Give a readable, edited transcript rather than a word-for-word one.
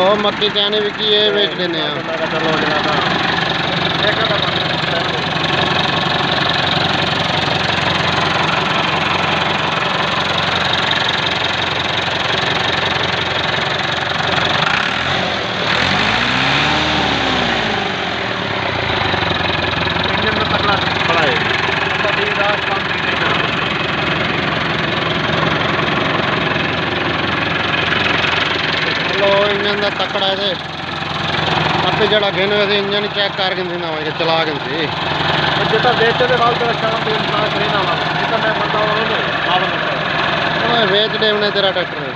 ਲੋ ਮੱਕੀ ਚਾਣੀ ਵੀ ਕੀ ਇਹ ਵੇਚ ਦਿੰਦੇ ਆ। ਇੰਜਨ ਦਾ ਤਕੜਾ ਇਹਦੇ ਆਪੇ ਜਿਹੜਾ ਗਿਣ ਹੋਇਆ ਇੰਜਨ ਚੈੱਕ ਕਰਕੇ ਦਿੰਦਾ ਚਲਾ ਕੇ ਸੀ ਜਿੱਦਾਂ ਵੇਚਦੇ ਦੇ ਵਾਲ ਤੇ ਸ਼ਾਮ ਤੇ ਇੰਤਜ਼ਾਰ ਕਰੇ ਨਾ ਵਾ ਜਿੱਦਾਂ ਮੈਂ ਬੰਦਾ ਉਹਨੂੰ ਆਵਣ ਵੇਚ ਦੇ ਉਹਨੇ ਤੇਰਾ ਟਰੈਕਟਰ